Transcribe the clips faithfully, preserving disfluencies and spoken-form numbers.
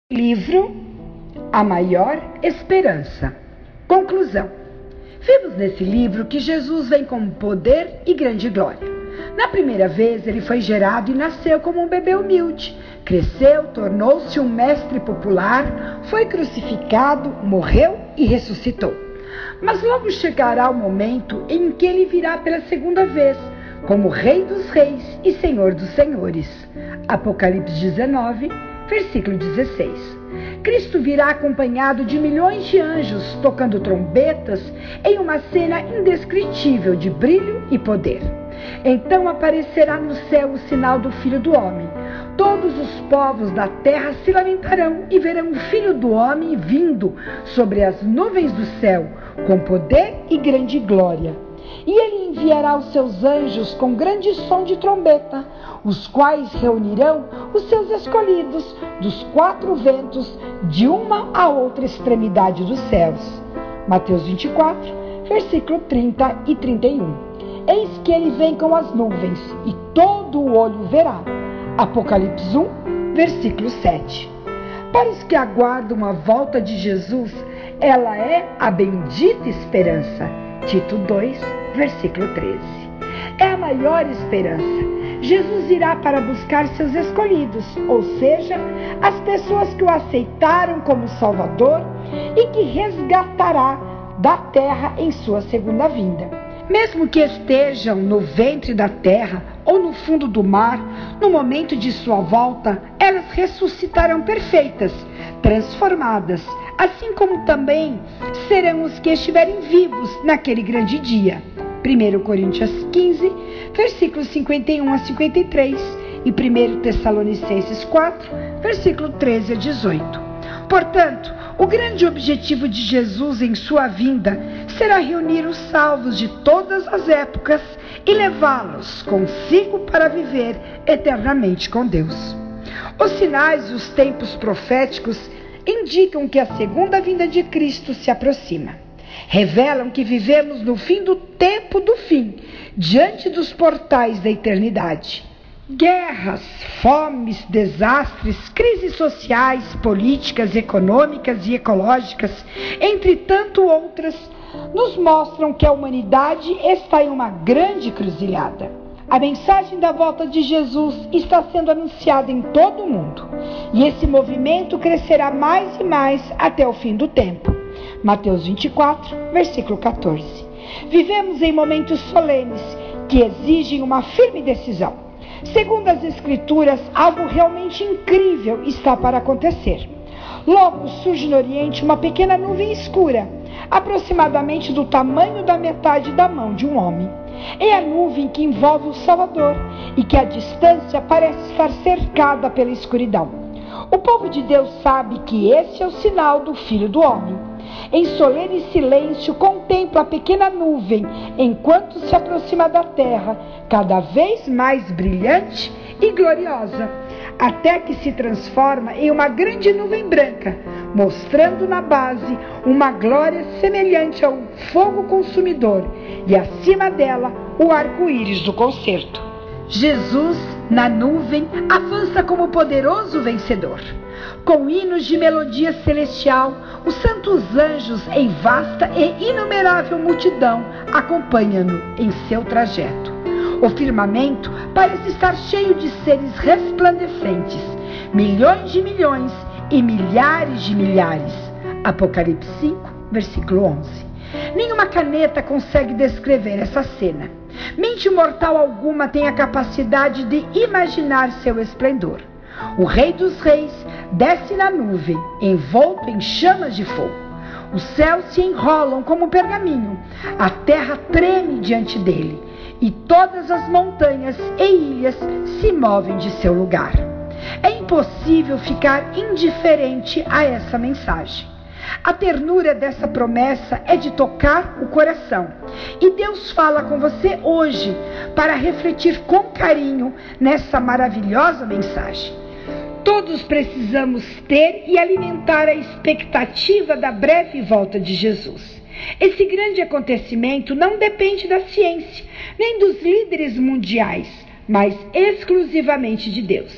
Livro A Maior Esperança. Conclusão. Vimos nesse livro que Jesus vem com poder e grande glória. Na primeira vez ele foi gerado e nasceu como um bebê humilde. Cresceu, tornou-se um mestre popular, foi crucificado, morreu e ressuscitou. Mas logo chegará o momento em que ele virá pela segunda vez, como Rei dos Reis e Senhor dos Senhores. Apocalipse dezenove, versículo dezesseis. Cristo virá acompanhado de milhões de anjos tocando trombetas em uma cena indescritível de brilho e poder. Então aparecerá no céu o sinal do Filho do Homem. Todos os povos da terra se lamentarão e verão o Filho do Homem vindo sobre as nuvens do céu, com poder e grande glória. E ele enviará os seus anjos com grande som de trombeta, os quais reunirão os seus escolhidos dos quatro ventos, de uma a outra extremidade dos céus. Mateus vinte e quatro, versículo trinta e trinta e um. Eis que ele vem com as nuvens, e todo o olho verá. Apocalipse um, versículo sete. Para os que aguardam a volta de Jesus, ela é a bendita esperança. Tito dois, versículo treze. É a maior esperança. Jesus irá para buscar seus escolhidos, ou seja, as pessoas que o aceitaram como Salvador, e que resgatará da terra em sua segunda vinda. Mesmo que estejam no ventre da terra ou no fundo do mar, no momento de sua volta, elas ressuscitarão perfeitas, transformadas, assim como também serão os que estiverem vivos naquele grande dia. primeira Coríntios quinze, versículos cinquenta e um a cinquenta e três e primeira Tessalonicenses quatro, versículo treze a dezoito. Portanto, o grande objetivo de Jesus em sua vinda será reunir os salvos de todas as épocas e levá-los consigo para viver eternamente com Deus. Os sinais e os tempos proféticos indicam que a segunda vinda de Cristo se aproxima. Revelam que vivemos no fim do tempo do fim, diante dos portais da eternidade. Guerras, fomes, desastres, crises sociais, políticas, econômicas e ecológicas, entre tanto outras, nos mostram que a humanidade está em uma grande encruzilhada. A mensagem da volta de Jesus está sendo anunciada em todo o mundo, e esse movimento crescerá mais e mais até o fim do tempo. Mateus vinte e quatro, versículo quatorze. Vivemos em momentos solenes que exigem uma firme decisão. Segundo as Escrituras, algo realmente incrível está para acontecer. Logo surge no Oriente uma pequena nuvem escura, aproximadamente do tamanho da metade da mão de um homem. É a nuvem que envolve o Salvador e que à distância parece estar cercada pela escuridão. O povo de Deus sabe que esse é o sinal do Filho do Homem. Em solene silêncio contempla a pequena nuvem enquanto se aproxima da terra, cada vez mais brilhante e gloriosa, até que se transforma em uma grande nuvem branca, mostrando na base uma glória semelhante ao fogo consumidor e acima dela o arco-íris do concerto. Jesus, na nuvem, avança como poderoso vencedor. Com hinos de melodia celestial, os santos anjos em vasta e inumerável multidão acompanham-no em seu trajeto. O firmamento parece estar cheio de seres resplandecentes, milhões de milhões e milhares de milhares. Apocalipse cinco, versículo onze. Nenhuma caneta consegue descrever essa cena. Mente mortal alguma tem a capacidade de imaginar seu esplendor. O Rei dos Reis desce na nuvem, envolto em chamas de fogo. Os céus se enrolam como um pergaminho, a terra treme diante dele, e todas as montanhas e ilhas se movem de seu lugar. É impossível ficar indiferente a essa mensagem. A ternura dessa promessa é de tocar o coração. E Deus fala com você hoje para refletir com carinho nessa maravilhosa mensagem. Todos precisamos ter e alimentar a expectativa da breve volta de Jesus. Esse grande acontecimento não depende da ciência, nem dos líderes mundiais, mas exclusivamente de Deus.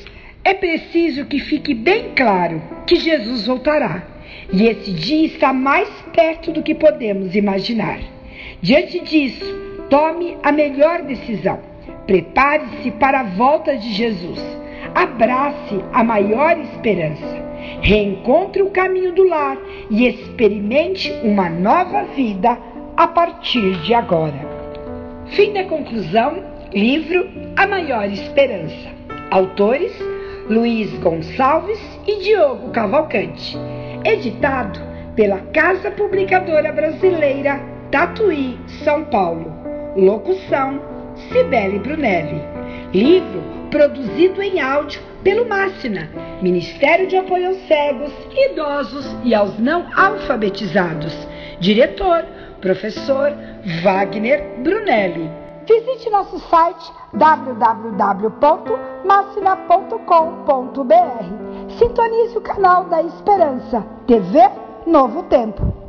É preciso que fique bem claro que Jesus voltará, e esse dia está mais perto do que podemos imaginar. Diante disso, tome a melhor decisão. Prepare-se para a volta de Jesus. Abrace a maior esperança. Reencontre o caminho do lar e experimente uma nova vida a partir de agora. Fim da conclusão, livro A Maior Esperança. Autores Luiz Gonçalves e Diogo Cavalcante. Editado pela Casa Publicadora Brasileira, Tatuí, São Paulo. Locução Cibele Brunelli. Livro produzido em áudio pelo Máxina, Ministério de Apoio aos Cegos, Idosos e aos Não Alfabetizados. Diretor, professor Wagner Brunelli. Visite nosso site w w w ponto máxina ponto com ponto b r. Sintonize o canal da Esperança, T V Novo Tempo.